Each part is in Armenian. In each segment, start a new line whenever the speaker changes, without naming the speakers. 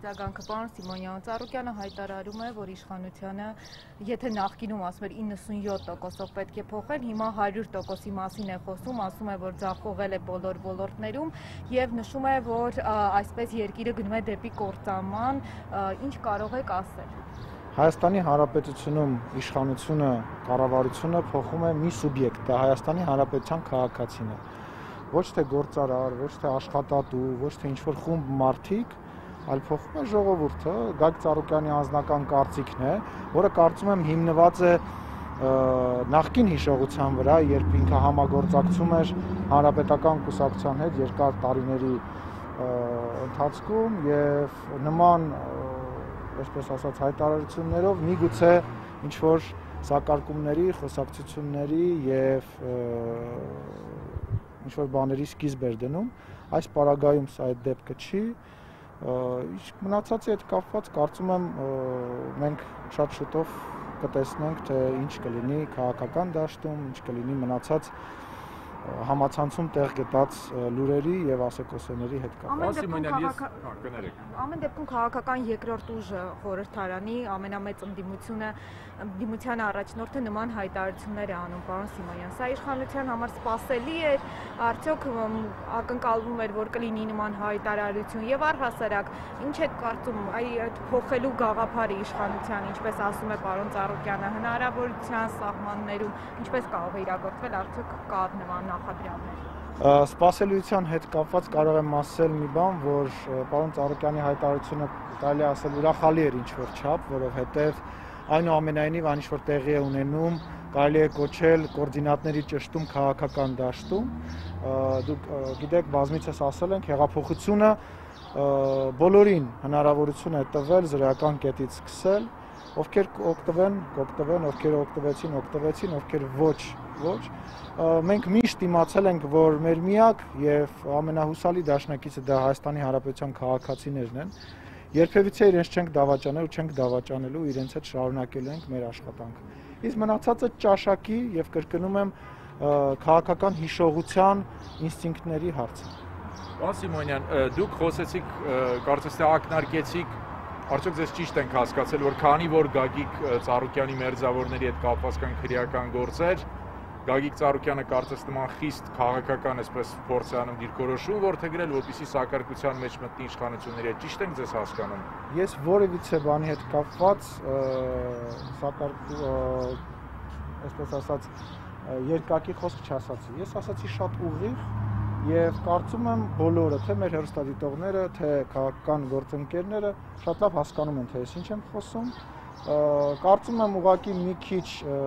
արձագանքը պարոն Սիմոնյան, Ծառուկյանը հայտարարում է, որ իշխանությունը, եթե նախկինում ասում էր 97%-ով պետք է փոխել, հիմա 100%-ի մասին է խոսում, ասում է, որ ձախողել է բոլոր ոլորտներում եւ նշում է, որ այսպես երկիրը գնում է դեպի կործանման, ինչ կարող եք ասել։
Հայաստանի Հանրապետությունում իշխանությունը, կառավարությունը փոխում է մի սուբյեկտ, դա Հայաստանի Հանրապետության քաղաքացին է։ Ոչ թե գործարար, ոչ թե աշխատատու, ոչ թե ինչ-որ խումբ մարդիկ, այլ փոխում է ժողովուրդը, Գագիկ Ծառուկյանի անձնական կարծիքն է, որը կարծում եմ հիմնված է նախկին հիշողության վրա, երբ ինքը համագործակցում էր Հանրապետական կուսակցության հետ երկար տարիների ընթացքում եւ նման, այսպես ասած, հայտարարություններով միգուցե ինչ-որ սակարկումների, խոսակցությունների եւ ինչ-որ բաների սկիզբ էր դնում, այս պարագայում սա այդ դեպքը չի, մնացածի հետ կապված կարծում եմ մենք շատ շուտով կտեսնենք, թե ինչ կլինի քաղաքական դաշտում, ինչ կլինի մնացած համացանցում տեղ գտած լուրերի եւ ասեկոսեների հետ կապված։
Ամեն դեպքում քաղաքական երկրորդ ուժը խորհրդարանի ամենամեծ ընդդիմության առաջնորդը նման հայտարարություններ է անում, պարոն Սիմոնյան։ Սա իշխանության համար սպասելի է, արդյոք ակնկալվում էր, որ կլինի նման հայտարարություն եւ առհասարակ ինչ եք կարծում այդ փոխելու գաղափարը իշխանության, ինչպես ասում է պարոն Ծառուկյանը, հնարավորության սահմաններում, ինչպես կարող է իրագործվել, արդյոք կա նման նախադրյալներ։
Սպասելիության հետ կապված կարող եմ ասել մի բան, որ պարոն Ծառուկյանի հայտարարությունը կարելի է ասել ուրախալի էր ինչ-որ չափ, որովհետև այնուամենայնիվ այն ինչ-որ տեղի է ունենում, կարելի է կոչել կոորդինատների ճշտում քաղաքական դաշտում։ Դուք գիտեք, բազմիցս ասել ենք, հեղափոխությունը բոլորին հնարավորություն է տվել զրոյական կետից սկսել, ովքեր կօգտվեն, ովքեր օգտվեցին, ովքեր ոչ։ Մենք միշտ իմացել ենք, որ մեր միակ եւ ամենահուսալի դաշնակիցը դա Հայաստանի Հանրապետության քաղաքացիներն են։ Երբևիցե իրենց չենք դավաճանել ու չենք դավաճանելու, իրենց հետ շարունակելու ենք մեր աշխատանքը։ Իսկ մնացածը ճաշակի եւ կրկնում եմ քաղաքական հիշողության ինստինկտների հարցը։
Պարոն Սիմոնյան, դուք խոսեցիք, կարծես թե ակնարկեցիք, արդյոք ձեզ ճիշտ ենք հասկացել, որ քանի որ Գագիկ Ծառուկյանի մերձավորների հետ կապված կան քրեական գործեր, Գագիկ Ծառուկյանը կարծես նման խիստ քաղաքական, այսպես փորձ է անում դիրքորոշում որդեգրել, որպեսզի սակարկության մեջ մտնի իշխանությունների հետ, ճիշտ ենք ձեզ հասկանում։
Ես որևիցե բանի հետ կապված այսպես ասած երկակի խոսք չասացի։ Ես ասացի շատ ուղիղ եւ կարծում եմ բոլորը, թե մեր հեռուստադիտողները, թե քաղաքական գործընկերները շատ լավ հասկանում են, թե ես ինչ եմ խոսում։ Կարծում եմ ուղղակի մի քիչ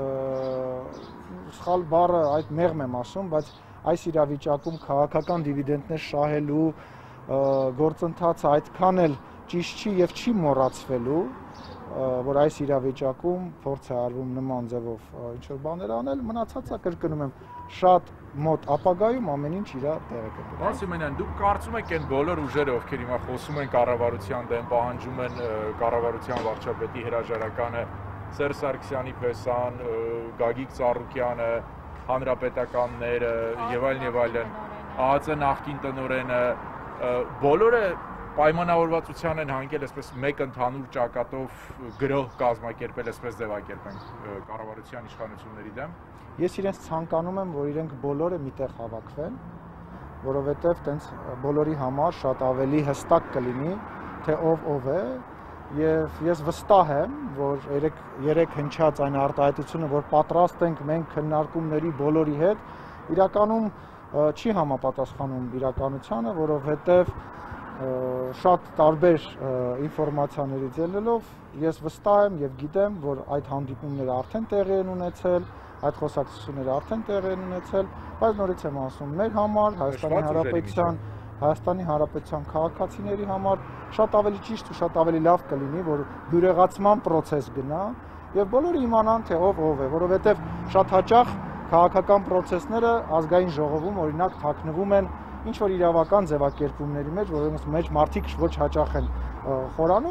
սխալ բառը այդ մեղմ եմ ասում, բայց այս իրավիճակում քաղաքական դիվիդենտներ շահելու գործընթացը այդքան էլ ճիշտ չի եւ չի մոռացվելու, որ այս իրավիճակում փորձ է արվում նման ձևով ինչ-որ բաներ անել, մնացածը կրկնում եմ շատ մոտ ապագայում ամեն ինչ իր տեղը կգտնի։
Պարոն Սիմոնյան, դուք կարծում եք այն բոլոր ուժերը, ովքեր հիմա խոսում են կառավարության դեմ, պահանջում են կառավարության վարչապետի հրաժարականը, Սերժ Սարգսյանի փեսան, Գագիկ Ծառուկյանը, հանրապետականները եւ այլն, ԱԱԾ նախկին տնօրենը, բոլորը պայմանավորվածության են հանգել, այսպես մեկ ընդհանուր ճակատով գրող կազմակերպել, այսպես ձևակերպենք կառավարության իշխանությունների դեմ։
Ես իրենց ցանկանում եմ, որ իրենք բոլորը միտեղ հավաքվեն, որովհետև տենց բոլորի համար շատ ավելի հստակ կլինի, թե ով է, եւ ես վստահ եմ, որ երեք հնչած այն արտահայտությունը, որ պատրաստ ենք մենք քննարկումների բոլորի հետ, իրականում չի համապատասխանում իրականությանը, որովհետև շատ տարբեր ինֆորմացիաներից ելնելով ես վստահ եմ եւ գիտեմ, որ այդ հանդիպումները արդեն տեղի են ունեցել, այդ խոսակցությունները արդեն տեղի են ունեցել, բայց նորից եմ ասում, մեր համար Հայաստանի Հանրապետության քաղաքացիների համար շատ ավելի ճիշտ ու շատ ավելի լավ կլինի, որ բյուրեղացման process գնա եւ բոլորը իմանան, թե ով է, որովհետեւ շատ հաճախ քաղաքական process-ները ազգային ժողովում օրինակ թաքնվում են ինչ որ իրավական ձևակերպումների մեջ, որոնց մեջ մարդիկ ոչ հաճախ են խորանում,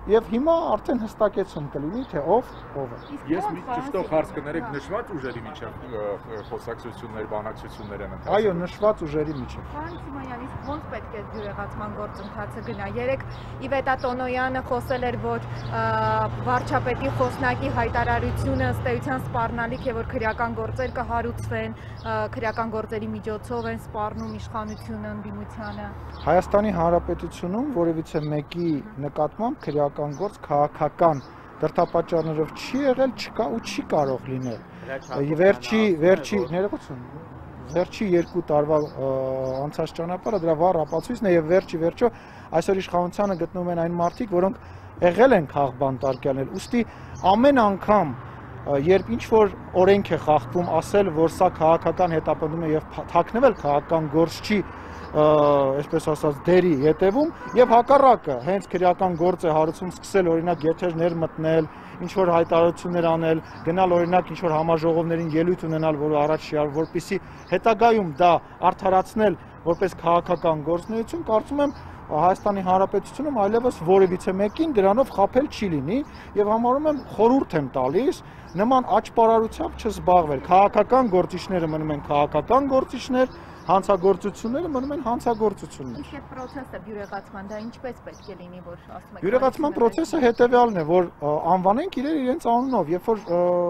Եվ հիմա արդեն հստակեցում կլինի, թե ով է։
Ես մի ճշտող հարց կներեք, նշված ուժերի միջև խոսակցություններ, բանակցություններ են ընթացել։
Այո, նշված ուժերի միջև։
Պարոն Սիմոնյան, իսկ ո՞նց պետք է բյուրեղացման գործընթացը գնա։ Երեք Իվետա Տոնոյանը խոսել էր, որ վարչապետի խոսնակի հայտարարությունը ըստ էության սպառնալիք է, որ քրեական գործեր կհարուցվեն, քրեական գործերի միջոցով են սպառնում իշխանությունը, ընդդիմությանը։
Հայաստանի Հանրապետությունում որևիցե մեկի նկատմամբ քրեական գործ քաղաքական դրդապատճառներով չի եղել, չկա ու չի կարող լինել։ Վերջի 2 տարվա անցած ճանապարհը դրա վառ ապացույցն է եւ վերջո այսօր իշխանությանը գտնվում են այն մարդիկ, որոնք եղել են քաղբանտարկյալներ։ Ուստի ամեն անգամ երբ ինչ որ օրենք է խախտվում, ասել, որ սա քաղաքական հետապնդում է եւ թաքնվել քաղաքական գործ չի, այսպես ասած, դերի յետևում եւ հակառակը, հենց քրեական գործ է հարուցում, սկսել օրինակ եթերներ մտնել, ինչ որ հայտարարություններ անել, գնալ օրինակ ինչ որ համաժողովներին ելույթ ունենալ, որը առաջ չի արվում, որպեսզի հետագայում դա արդարացնել որպես քաղաքական գործունեություն, կարծում եմ Հայաստանի Հանրապետությունում այլևս որևիցե մեկին դրանով խաբել չի լինի եւ համարում եմ խորհուրդ եմ տալիս նման աճպարարությամբ չզբաղվել։ Քաղաքական գործիչները մնում են քաղաքական գործիչներ, հանցագործությունները մնում են հանցագործություններ։
Իսկ այդ process-ը բյուրեղացման դա ինչպես պետք է լինի, որ ասում եք։
Բյուրեղացման process-ը հետեւյալն է, որ անվանենք իրենց անունով, երբ որ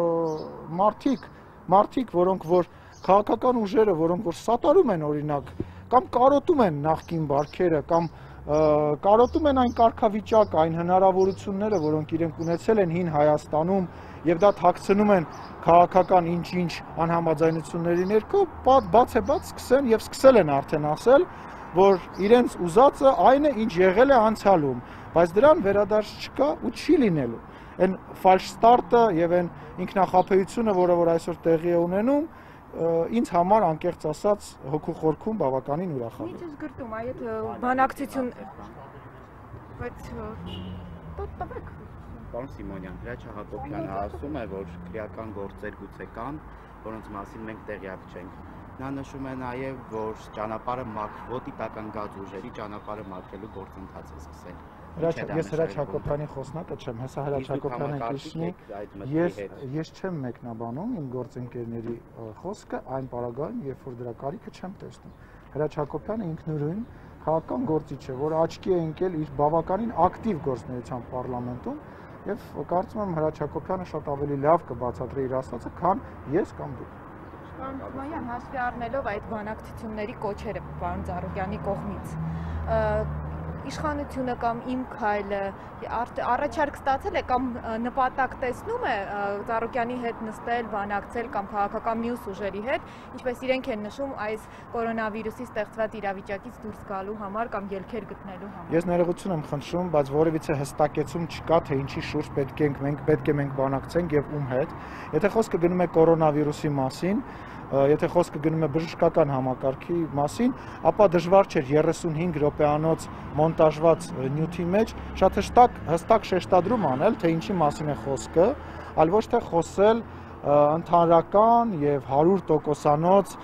մարդիկ, որոնք որ քաղաքական ուժերը, որոնք որ սատարում են օրինակ կամ կարոտում են նախկին բարքերը կամ կարոտում են այն կարգավիճակը, այն հնարավորությունները, որոնք իրենք ունեցել են հին Հայաստանում եւ դա թաքցնում են քաղաքական ինչ-ինչ անհամաձայնությունների ներքո, բաց սկսեն եւ սկսել են արդեն ասել, որ իրենց ուզածը այն է, ինչ եղել է անցյալում, բայց դրան վերադարձ չկա ու չի լինելու։ Այն ֆալշ ստարտը եւ այն ինքնախապեյությունը, որը որ այսօր տեղի է ունենում, ինձ համար անկեղծ ասած հոգու խորքում բավականին ուրախալի։
Ինչ ես գրտում, այդ բանակցություն բայց տվեք։
Պարոն Սիմոնյան, Հրաչ Հակոբյանը ասում է, որ քրեական գործեր գուցե կան, որոնց մասին մենք տեղյակ չենք։ Նա նշում է նաև, որ ճանապարհը ոդիտական գազ ուժերի ճանապարհը մաքրելու գործընթաց է սկսել։
Ես Հրաչ Հակոբյանի խոսնակը չեմ, հեսա Հրաչ Հակոբյանը կիսնի, ես չեմ մեկնաբանում իմ գործընկերների խոսքը այն պարագայում, երբ որ դրա կարիքը չեմ տեսնում։ Հրաչ Հակոբյանը ինքնուրույն քաղաքական գործիչ է, որ աչքի է ընկել իր բավականին ակտիվ գործունեությամբ պարլամենտում եւ կարծում եմ Հրաչ Հակոբյանը շատ ավելի լավ կբացատրի իր ասածը, քան ես կամ դուք։
Պարոն Սիմոնյան, հաշվի առնելով այդ բանակցությունների կոչերը պարոն Ծառուկյանի կողմից, իշխանությունը կամ Իմ քայլը առաջարկ ստացել է կամ նպատակ տեսնում է Ծառուկյանի հետ նստել, բանակցել կամ քաղաքական մյուս ուժերի հետ, ինչպես իրենք են նշում այս կորոնավիրուսի ստեղծված իրավիճակից դուրս գալու համար կամ ելքեր գտնելու համար։
Ես ներողություն եմ խնդրում, բայց որևիցե հստակեցում չկա, թե ինչի շուրջ պետք է մենք բանակցենք եւ ում հետ։ Եթե խոսքը գնում է կորոնավիրուսի մասին, եթե խոսքը գնում է բժշկական համակարգի մասին, ապա դժվար չէր 35 րոպեանոց մոնտաժված նյութի մեջ շատ հստակ շեշտադրում անել, թե ինչի մասին է խոսքը, այլ ոչ թե խոսել ընդհանրական եւ 100%-անոց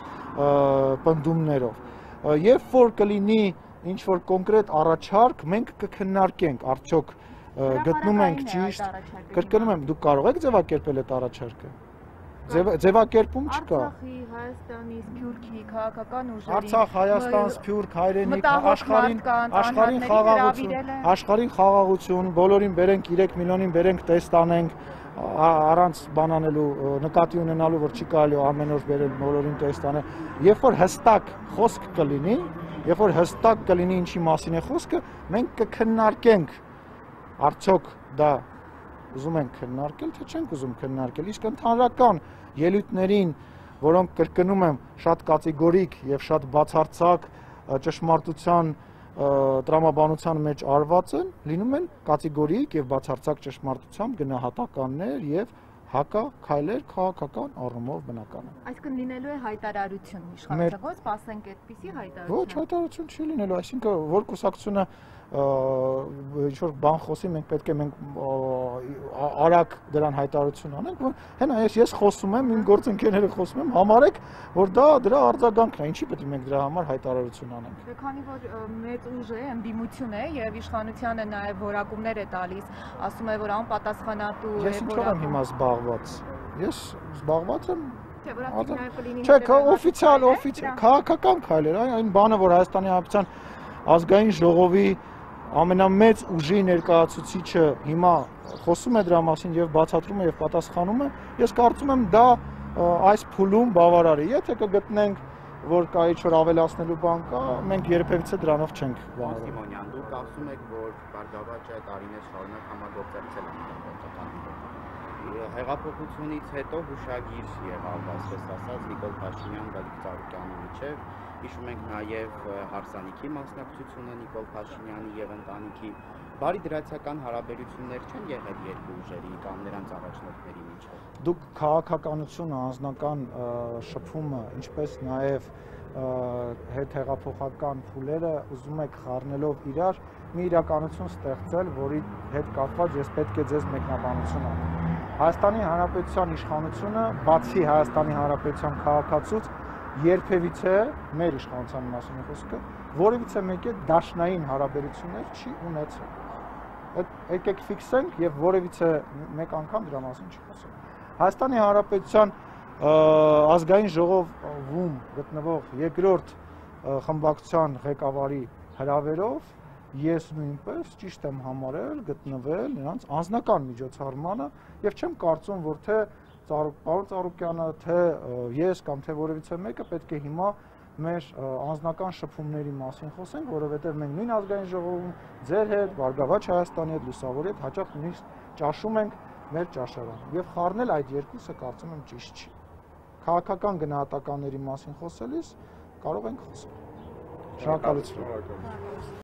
պնդումներով։ Երբ որ կլինի ինչ որ կոնկրետ առաջարկ, մենք կքննարկենք, արդյոք գտնում ենք ճիշտ, կրկնում եմ, դուք կարող եք ձևակերպել այդ առաջարկը։ Ձևակերպում չկա։
Արցախի, Հայաստանի, Սփյուռքի քաղաքական ուժերի
Արցախ, Հայաստան, Սփյուռք, հայրենիք, աշխարհին խաղաղություն, բոլորին բերենք 3 միլիոնին բերենք տեստ անենք, առանց բանանելու, նկատի ունենալու, որ չի կարելի ամեն օր բերել բոլորին տեստ անել։ Երբ որ հստակ խոսք կլինի, երբ որ հստակ կլինի ինչի մասին է խոսքը, մենք կքննարկենք արդյոք դա ուզում ենք քննարկել, թե չենք ուզում քննարկել, իսկ ընդհանրական ելույթներին, որոնք կրկնում եմ շատ կատեգորիկ եւ շատ բացարձակ ճշմարտության տրամաբանության մեջ արված են, լինում են կատեգորիկ եւ բացարձակ ճշմարտությամբ գնահատականներ եւ հակաքայլեր քաղաքական առումով բնական է։
Այսինքն լինելու է հայտարարություն իշխանության, ոչ սպասենք այդպիսի հայտարարություն։
Ոչ հայտարարություն չի լինելու, այսինքն որ կուսակցությունը ինչ-որ բան խոսի, մենք պետք է արագ դրան հայտարարություն անենք, որ հենա ես խոսում եմ, իմ գործընկերները խոսում եմ, համարեք, որ դա դրա արձագանքն է, ինչի պետք է մենք դրա համար հայտարարություն անենք։
Դե քանի որ մեծ ուժ է, ընդդիմություն է եւ իշխանությանը նաեւ որակումներ է տալիս, ասում է, որ անպատասխանատու է,
Ես ինչով եմ հիմա զբաղված։ Ես զբաղված եմ
Չէ, որ ասենք նաեւ կլինի։
Չէ, օֆիցիալ, քաղաքական քայլեր, այն բանը, որ Հայաստանի Հանրապետության ազգային ժողովի ամենամեծ ուժի ներկայացուցիչը հիմա խոսում է դրա մասին եւ բացատրում է եւ պատասխանում է, ես կարծում եմ դա այս փուլում բավարար է։ Եթե կգտնենք, որ կա ինչ-որ ավելացնելու բան կա, մենք երբևիցե դրանով չենք բանալու։
Սիմոնյան, դուք ասում եք, որ Բարգավաճը տարիներ շարունակ համագործակցել է Հեղափոխությունից հետո հուշագիր եղավ, այսպես ասած, Նիկոլ Փաշինյան, Գագիկ Ծառուկյանի միջև, հիշում ենք նաև հարսանիքի մասնակցությունը Նիկոլ Փաշինյանի եւ ընտանիքի, բարի դրացիական հարաբերություններ չեն եղել երկու ուժերի կամ նրանց առաջնորդների միջև։
Դուք քաղաքականությունը, անձնական շփումը, ինչպես նաև հետհեղափոխական փուլերը ուզում եք խառնելով իրար մի իրականություն ստեղծել, որի հետ կապված ես պետք է ձեզ մեկնաբանություն անեմ։ Հայաստանի Հանրապետության իշխանությունը, բացի Հայաստանի Հանրապետության քաղաքացուց, երբևիցե մեր իշխանության մասին խոսքը, որևիցե մեկի դաշնային հարաբերություններ չի ունեցել։ Եկեք ֆիքսենք եւ որևիցե մեկ անգամ դրա մասին չխոսենք։ Հայաստանի Հանրապետության ազգային ժողովում գտնվող երկրորդ խմբակցության ղեկավարի հրավերով ես նույնպես ճիշտ եմ համարել գտնվել նրանց անձնական միջոցառմանը եւ չեմ կարծում, որ թե պարոն Ծառուկյանը, թե ես կամ թե որևիցե մեկը պետք է հիմա մեր անձնական շփումների մասին խոսենք, որովհետեւ մենք նույն ազգային ժողովում ձեր հետ, Բարգավաճ Հայաստանի հետ, Լուսավորի հետ հաճախ նույնիսկ ճաշում ենք մեր ճաշարանը եւ խառնել այդ երկուսը կարծում եմ ճիշտ չի։ Քաղաքական գնահատականների մասին խոսելիս կարող ենք խոսել։ Շնորհակալություն։